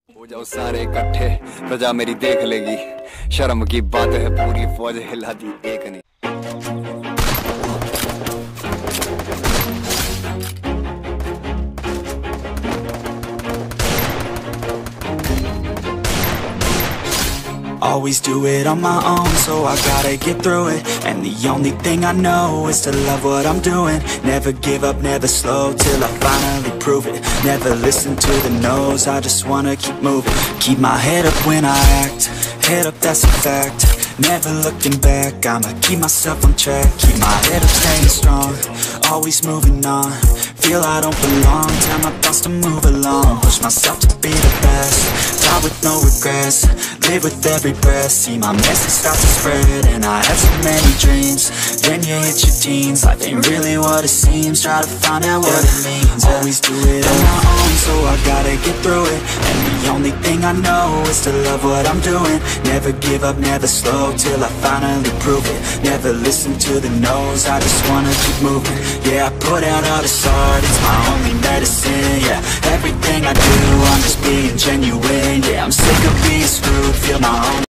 हो जाओ सारे इकट्ठे, प्रजा मेरी देख लेगी। शर्म की बात है, पूरी फौज हिला दी एक ने। Always do it on my own, so I gotta get through it. And the only thing I know is to love what I'm doing. Never give up, never slow, till I finally prove it. Never listen to the no's, I just wanna keep moving. Keep my head up when I act, head up, that's a fact. Never looking back, I'ma keep myself on track. Keep my head up, staying strong, always moving on. Feel I don't belong, tell my thoughts to move along. Push myself to be the best, die with no regrets. Live with every breath, see my message start to spread. And I had so many dreams, then you hit your teens. Life ain't really what it seems, try to find out what it means. Always do it on my own, so I gotta get through it. And the only thing I know is to love what I'm doing. Never give up, never slow, till I finally prove it. Never listen to the no's, I just wanna keep moving. Yeah, I put out all this art, it's my only medicine. Yeah, everything I do, I'm just being genuine. Yeah, I'm sick of being screwed, feel my own